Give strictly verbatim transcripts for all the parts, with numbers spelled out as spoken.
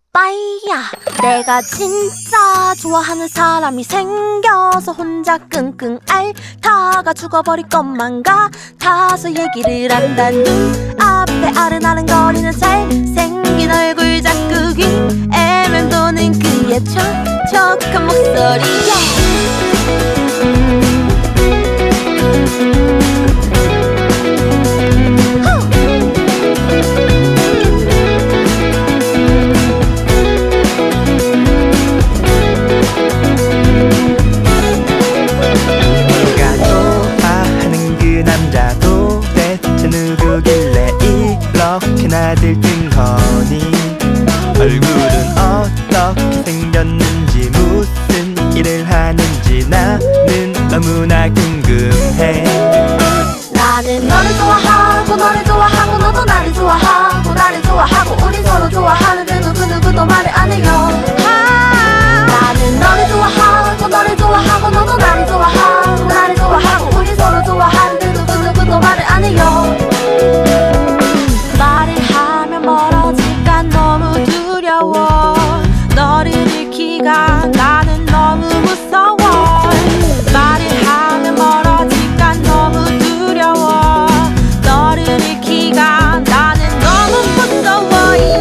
빠이야, 내가 진짜 좋아하는 사람이 생겨서 혼자 끙끙 앓다가 죽어버릴 것만 같아서 얘기를 한다. 눈앞에 아른아른거리는 잘생긴 얼굴 자꾸 귀에 맴도는 그의 촉촉한 목소리에 이렇게나 들뜬거니 얼굴은 어떻게 생겼는지 무슨 일을 하는지 나는 너무나 궁금해. 나는 너를 좋아하고 너를 좋아하고 너도 나를 좋아하고 나를 좋아하고 우린 서로 좋아하는데도 그 누구도 말을 안 해요. 나는 너를 좋아하고 너를 좋아하고 너도 나를 좋아하고 나를 좋아하고 우린 서로 좋아하는데도 그 누구도 말을 안 해요. 말을 하면 멀어질까 너무 두려워. 너를 잃기가 나는 너무 무서워. 말을 하면 멀어질까 너무 두려워. 너를 잃기가 나는 너무 무서워.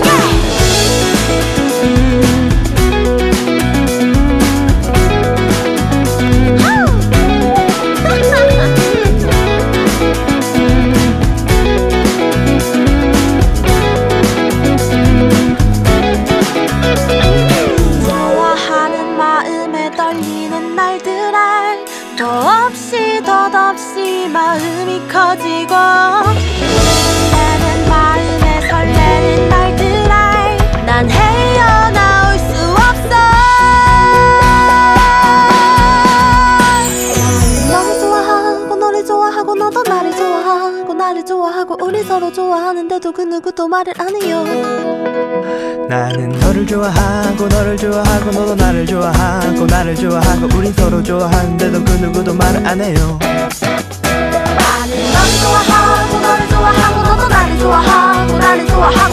더없이 덧없이 마음이 커지고 설레는 마음에 설레는 날들알 난 헤어나올 수 없어. 너를 좋아하고 너를 좋아하고 너도 나를 좋아하고 나를 좋아하고 우리 서로 좋아하는데도 그 누구도 말을 안 해요. 나는 너를 좋아하고 너를 좋아하고 너도 나를 좋아하고 나를 좋아하고 우린 서로 좋아하는데도 그 누구도 말을 안 해요. 나는 너를 좋아하고 너를 좋아하고 너도 나를 좋아하고 나를 좋아하고